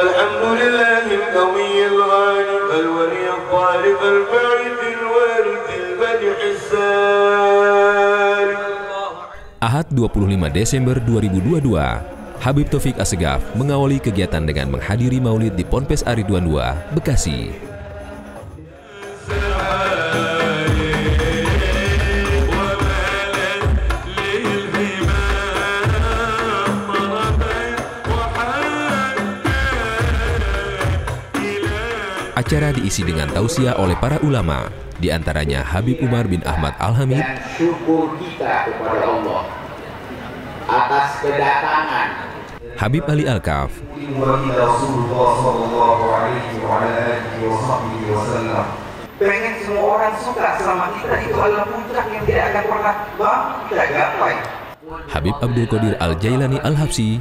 Alhamdulillahil qawiyyil ghalib al-waliyyil talib al-ba'ithil warithil badihis salim. Ahad 25 Desember 2022, Habib Taufik Assegaf mengawali kegiatan dengan menghadiri maulid di Ponpes Ar-Ridwan II, Bekasi. Acara diisi dengan tausiah oleh para ulama, di antaranya Habib Umar bin Ahmad Al-Hamid. Dan syukur kita kepada Allah atas kedatangan Habib Ali Al-Kaf. Pengen semua orang suka sama kita, itu adalah puncak yang tidak akan pernah kita gapai. Habib Abdul Qadir Al-Jailani Al-Habsyi.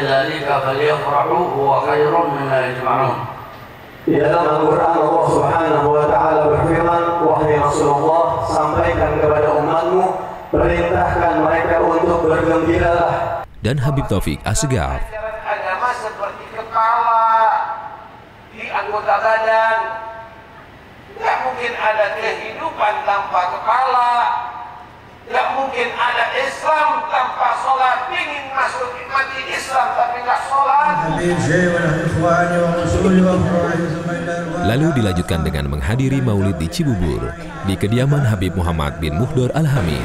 Di dalam Al-Quran Allah Subhanahu wa Ta'ala berfirman, wahai Rasulullah, sampaikan kepada umatmu, perintahkan mereka untuk bergembiralah. Dan Habib Taufik Assegaf. Agama seperti kepala di anggota badan, tidak mungkin ada kehidupan tanpa kepala, tidak mungkin ada Islam tanpa sholat. Ingin masuk mati Islam tapi nggak sholat. Lalu dilanjutkan dengan menghadiri maulid di Cibubur, di kediaman Habib Muhammad bin Muhdor Al-Hamid.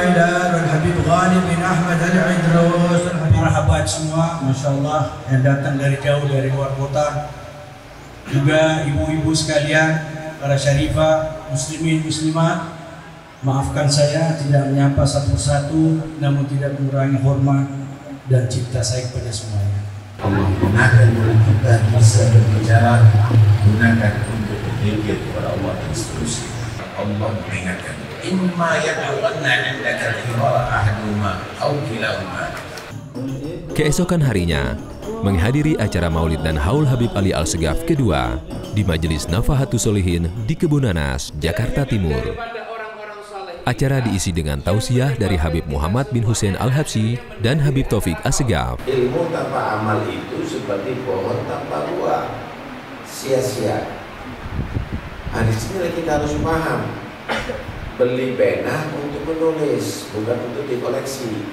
Para habaib semua, Masya Allah, yang datang dari jauh, dari luar kota. Juga ibu-ibu sekalian, para syarifah, muslimin, muslimat. Maafkan saya tidak menyapa satu persatu, namun tidak mengurangi hormat dan cinta saya kepada semuanya. Allah gunakan mulut kita bisa berbicara, gunakan untuk berzikir kepada Allah dan seterusnya. Allah mengingatkan, imma yablughanna indaka al-kibara ahaduhuma aw kilahuma. Keesokan harinya, menghadiri acara maulid dan haul Habib Ali Al-Segaf kedua di Majelis Nafahatus Sholihin di Kebun Nanas, Jakarta Timur. Acara diisi dengan tausiah dari Habib Muhammad bin Hussein Al-Habsyi dan Habib Taufik Assegaf. Ilmu tanpa amal itu seperti pohon tanpa buah, sia-sia. Nah, di sini kita harus paham, beli pena untuk menulis, bukan untuk dikoleksi.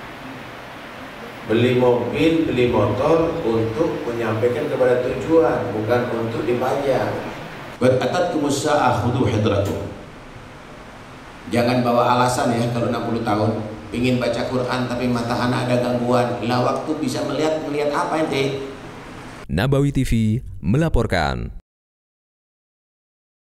Beli mobil, beli motor untuk menyampaikan kepada tujuan, bukan untuk dipajang. Atatkumus sa'ah khudu hidratuh. Jangan bawa alasan ya kalau 60 tahun ingin baca Quran tapi mata anak ada gangguan. Lah waktu bisa melihat apa ente? Nabawi TV melaporkan.